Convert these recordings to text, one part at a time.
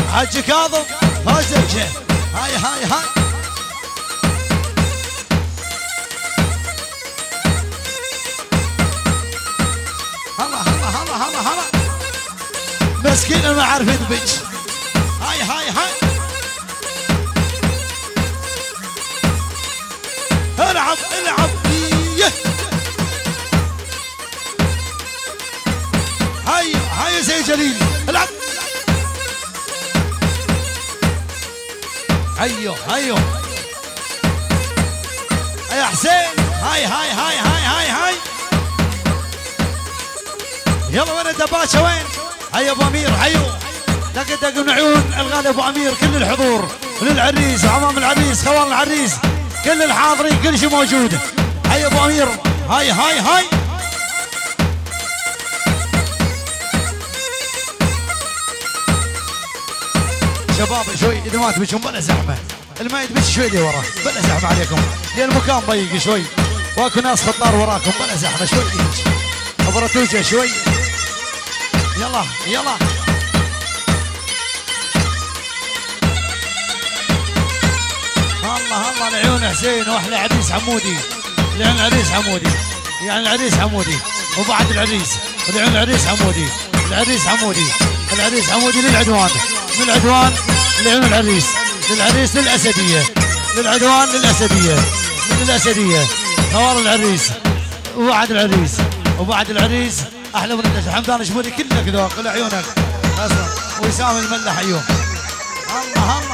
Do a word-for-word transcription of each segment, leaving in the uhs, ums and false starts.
حج كاظم فازرجه. هاي هاي هاي هلا هلا هلا هلا هلا مسكين ما عارف يدبج. هاي هاي هاي العب العب يه. هاي هاي زي جليل العب. هيو هيو يا حسين. هاي هاي هاي هاي هاي هاي يلا وين الدباشة وين؟ هيا ابو امير هيو دق دق من عيون الغالي ابو امير. كل الحضور للعريس وعمام العريس خوان العريس كل الحاضرين كل شيء موجود. هيا ابو امير. هاي هاي هاي شباب شوي اذا ما تبشون بلا زحمه. اللي ما يدبش شوي لي وراه بلا زحمه عليكم لان المكان ضيق شوي واكو ناس خطار وراكم بلا زحمه شوي ديك ابرتوجه شوي. يلا يلا الله الله لعيون حسين واحلى عريس حمودي. لعيون العريس حمودي يعني العريس حمودي وبعد العريس ولعيون العريس حمودي. العريس حمودي العريس حمودي للعدوان من العدوان لعيون العريس للعريس للاسديه للعدوان للاسديه للاسديه خوار العريس وبعد العريس وبعد العريس احلى من الناس. حمدان شمولي كلك ذوق لعيونك وسام الملح ايوه. الله الله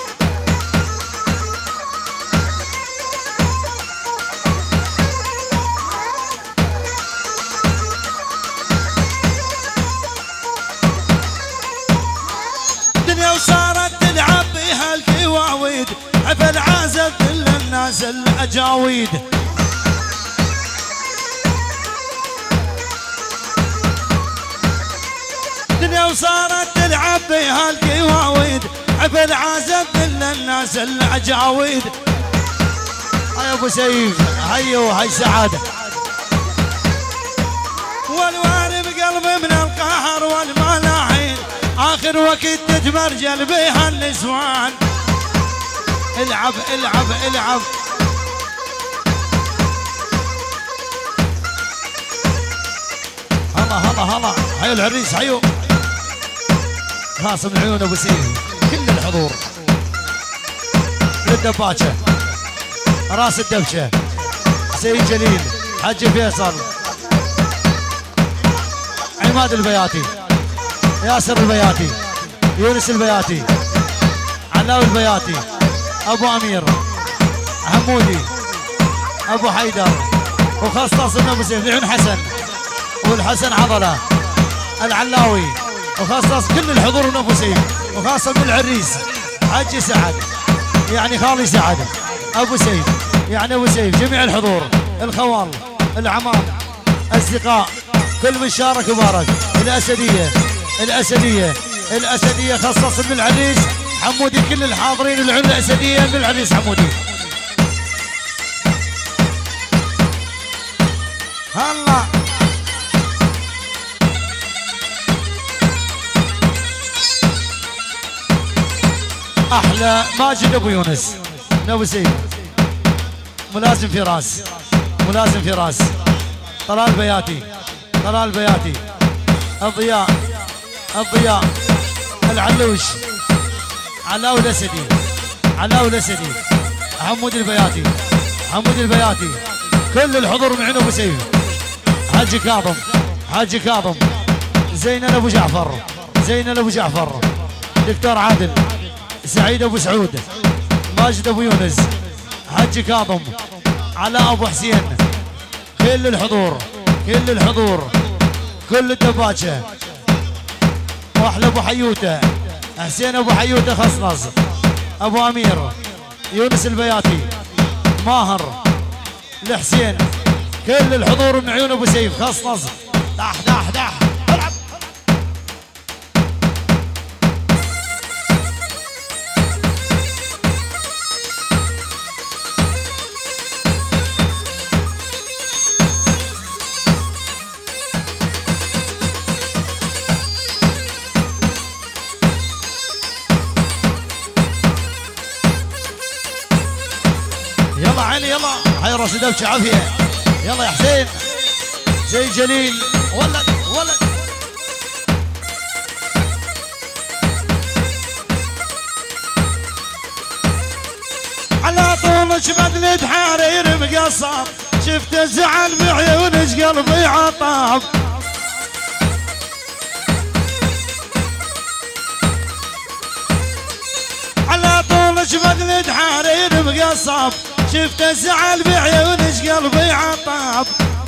الدنيا وصارت تلعب بها الكواويد عفى العازف كل الناس الاجاويد. الدنيا وصارت تلعب بها الكواويد عفى العازف كل الناس الاجاويد. هيا ابو سيف هيو هاي سعاده والوالي بقلبي من القهر والملاحين اخر وقت تتمرجل بها النسوان. العب العب العب هلا هلا هلا. هيو العريس هيو خاصم عيون ابو سيف كل الحضور للدباشه راس الدبشه سيد جليل حج فيصل عماد البياتي ياسر البياتي يونس البياتي علاوي البياتي ابو امير حمودي ابو حيدر وخاصة من ابو سيف لعيون حسن والحسن عضله العلاوي وخاصة كل الحضور من ابو سيف وخاصة من العريس حج سعد يعني خالي سعد ابو سيف يعني ابو سيف جميع الحضور الخوال العمام اصدقاء كل من شارك وبارك. الاسديه الاسديه الاسديه خصص من العريس حمودي كل الحاضرين العيون الاسديه من العريس حمودي. هلا احلى ماجد ابو يونس من ابو سيف ملازم في راس ملازم في راس طلال بياتي طلال بياتي الضياء الضياء العلوش علاوي الاسدي علاوي الاسدي حمود البياتي حمود البياتي كل الحضور من عند ابو سيف. حاجي كاظم حاجي كاظم زينل ابو جعفر زينل ابو جعفر دكتور عادل سعيد ابو سعود ماجد ابو يونس حاجي كاظم علاء ابو حسين كل الحضور كل الحضور كل الدباشه واحلى ابو حيوته حسين ابو حيوته خصنص ابو امير يونس البياتي ماهر الحسين كل الحضور من عيون ابو سيف خصنص دح دح دح العب. حي راس دبش عافيه. يلا يا حسين زي جليل ولد ولد. على طول شبدلت حرير مقصر، شفت الزعل بعيونك قلبي عطاب. على طول شبدلت حرير مقصر، شفت الزعل بعيونك قلبي عطاب.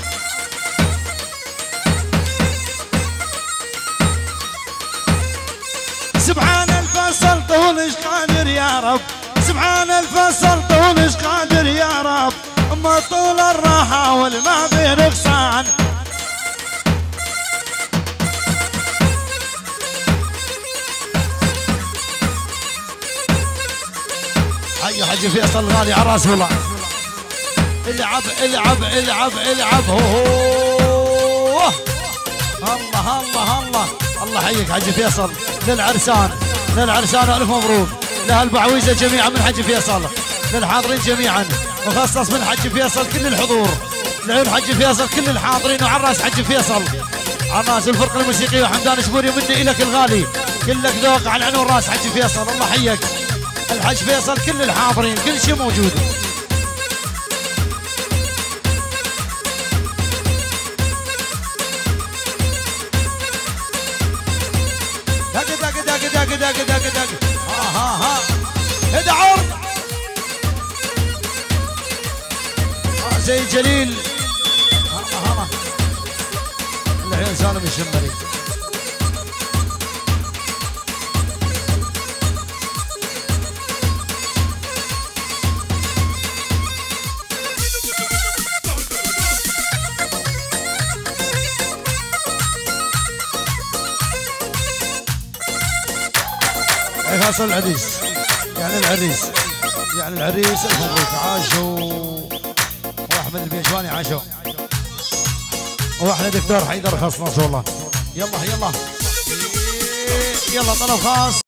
سبحان الفصل طولش قادر يا رب، سبحان الفصل طولش قادر يا رب. اما طول الراحة والما في نقصان. حي حجي فيصل الغالي على راس والله. العب العب العب العب هو هو. الله الله الله الله حيك حجي فيصل. للعرسان للعرسان الف مبروك، لهالبعويزه جميعا من حجي فيصل، للحاضرين جميعا، مخصص من حجي فيصل كل الحضور، لعيون حجي فيصل كل الحاضرين، وعلى راس حجي فيصل، على راس الفرقه الموسيقيه وحمدان شبوري مني الك الغالي، كلك ذوق على عنون راس حجي فيصل. الله حيك الحج فيصل، كل الحاضرين كل شيء موجود. دق دق دق دق دق دق دق ها ها ها هدا عرض زي جليل. ها ها العيون سالم الشمري. فاصل العريس يعني العريس يعني العريس الف مبروك. عاشوا واحمد البيشواني عاشوا، واحنا دكتور حيدر خاص ناس والله. يلا يلا يلا طلب خاص.